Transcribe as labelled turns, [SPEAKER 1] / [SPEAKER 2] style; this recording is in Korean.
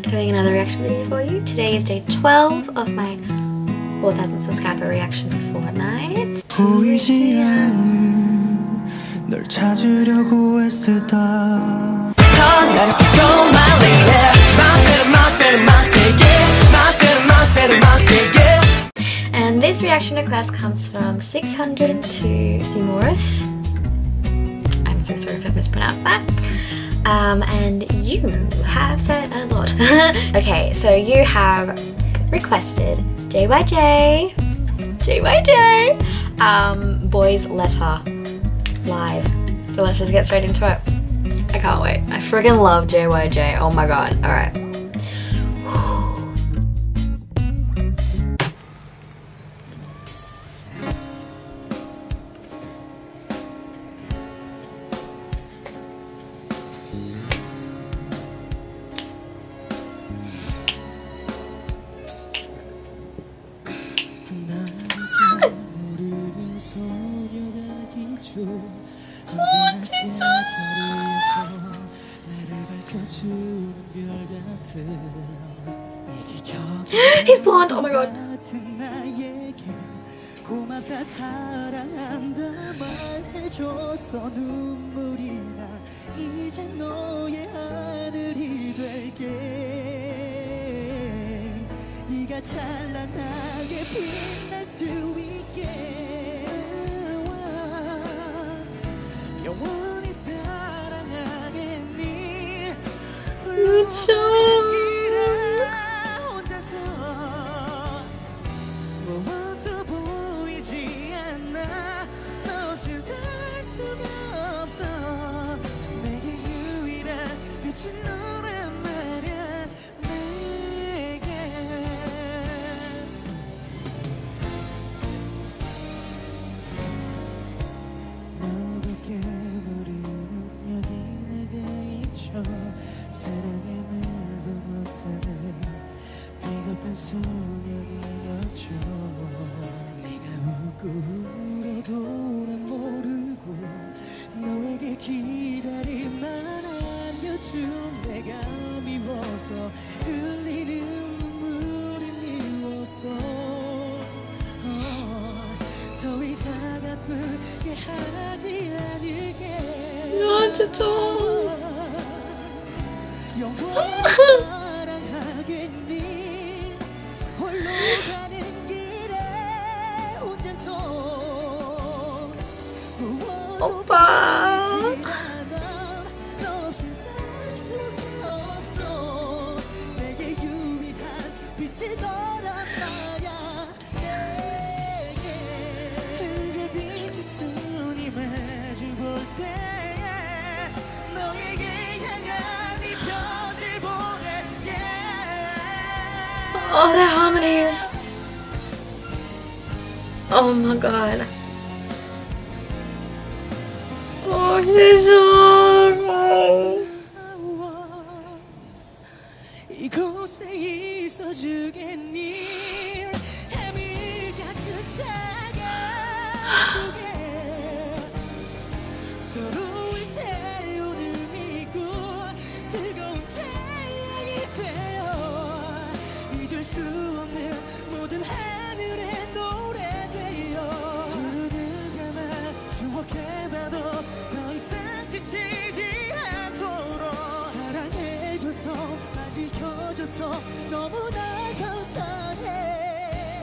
[SPEAKER 1] doing another reaction video for you. Today is day 12 of my 4,000 subscriber reaction Fortnight.
[SPEAKER 2] 보이지 않는 널 찾으려고 애쓰다.
[SPEAKER 1] And this reaction request comes from 602 Timorif. I'm so sorry if I mispronounced that. And you have said a lot. Okay, so you have requested JYJ, Boys Letter live. So let's just get straight into it. I can't wait. I friggin' love JYJ. Oh my god. Alright. He's blonde, oh my god. 고맙다 사랑한다 말해줘서 눈물이 나 이제 너의 하늘이 될게 네가 찬란하게 빛날 수 있게 영원히 사랑하겠니 그쵸
[SPEAKER 2] 사랑의 말도 못하는 비겁한 소년이었죠. 네가 웃고 울어도 난 모르고 너에게 기다림만 안겨준 내가 미워서 흘리는 눈물이 미워서 더 이상 아프게 하지 않을게.
[SPEAKER 1] 야 진짜
[SPEAKER 2] 사랑하겠니 홀로 가는 길에 혼자서
[SPEAKER 1] 오빠
[SPEAKER 2] 너 없인 살 수가 없어 내게 유일한 빛이 너란 말야 내게 그 빛이 손이 마주 볼 때 너에게
[SPEAKER 1] oh, the harmonies. Oh my god. Oh, this song.
[SPEAKER 2] 이곳에 있어주겠니? 해밀 같은 차가운 속에 서로의 체온을 믿고 뜨거운 태양이 되어 잊을 수 없는 모든 하늘의 노래 되어 두 눈을 감아 추억해봐도 더 이상 지치지 않도록 사랑해줘서 날 비켜줘서 너무나 감사